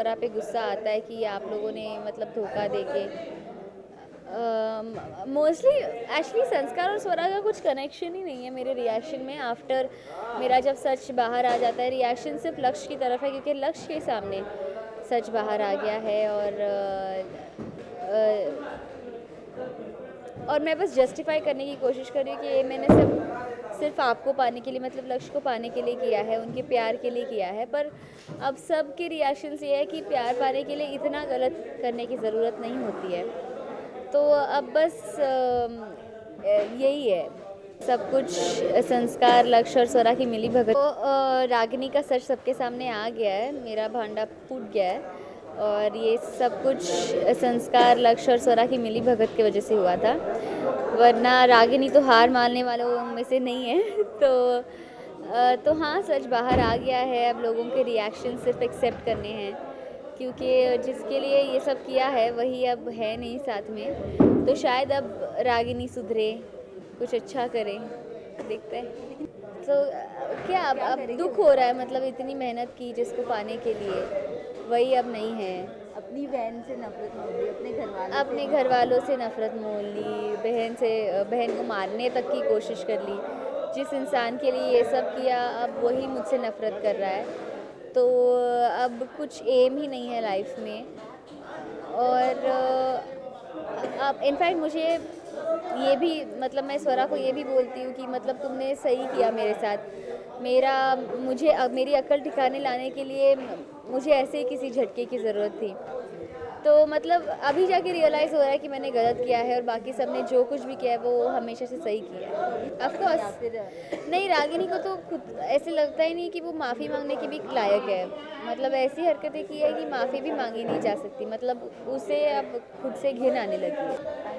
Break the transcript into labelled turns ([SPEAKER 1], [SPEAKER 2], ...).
[SPEAKER 1] स्वरा पे गुस्सा आता है कि आप लोगों ने मतलब धोखा देके मोस्टली एक्चुअली संस्कार और स्वरा का कुछ कनेक्शन ही नहीं है मेरे रिएक्शन में। आफ्टर मेरा जब सच बाहर आ जाता है, रिएक्शन सिर्फ लक्ष्य की तरफ है क्योंकि लक्ष्य के सामने सच बाहर आ गया है और मैं बस जस्टिफाई करने की कोशिश कर रही हूँ कि ये मैंने सिर्फ आपको पाने के लिए, मतलब लक्ष्य को पाने के लिए किया है, उनके प्यार के लिए किया है। पर अब सब के रिएक्शंस ये है कि प्यार पाने के लिए इतना गलत करने की ज़रूरत नहीं होती है। तो अब बस यही है सब कुछ। संस्कार, लक्ष्य और स्वरा की मिली भगत। तो रागिनी का सच सबके सामने आ गया है, मेरा भांडा फूट गया है और ये सब कुछ संस्कार, लक्ष्य और स्वरा की मिली भगत की वजह से हुआ था, वरना रागिनी तो हार मानने वालों में से नहीं है। तो हाँ, सच बाहर आ गया है। अब लोगों के रिएक्शन सिर्फ एक्सेप्ट करने हैं क्योंकि जिसके लिए ये सब किया है वही अब है नहीं साथ में। तो शायद अब रागिनी सुधरे, कुछ अच्छा करे, देखते हैं। तो क्या अब दुख हो रहा है, मतलब इतनी मेहनत की जिसको पाने के लिए, वही अब नहीं है।
[SPEAKER 2] अपनी बहन से नफरत मोल ली,
[SPEAKER 1] अपने घर वालों से नफरत मोल ली, बहन को मारने तक की कोशिश कर ली। जिस इंसान के लिए ये सब किया अब वही मुझसे नफरत कर रहा है। तो अब कुछ एम ही नहीं है लाइफ में। और अब इनफैक्ट मुझे ये भी, मतलब मैं स्वरा को ये भी बोलती हूँ कि मतलब तुमने सही किया मेरे साथ। मेरी अक्ल ठिकाने लाने के लिए मुझे ऐसे ही किसी झटके की ज़रूरत थी। तो मतलब अभी जाके रियलाइज़ हो रहा है कि मैंने गलत किया है और बाकी सब ने जो कुछ भी किया है वो हमेशा से सही किया है। ऑफकोर्स नहीं, रागिनी को तो खुद ऐसे लगता ही नहीं कि वो माफ़ी मांगने की भी लायक है। मतलब ऐसी हरकतें की है कि माफ़ी भी मांगी नहीं जा सकती। मतलब उसे अब खुद से घिन आने लगी है।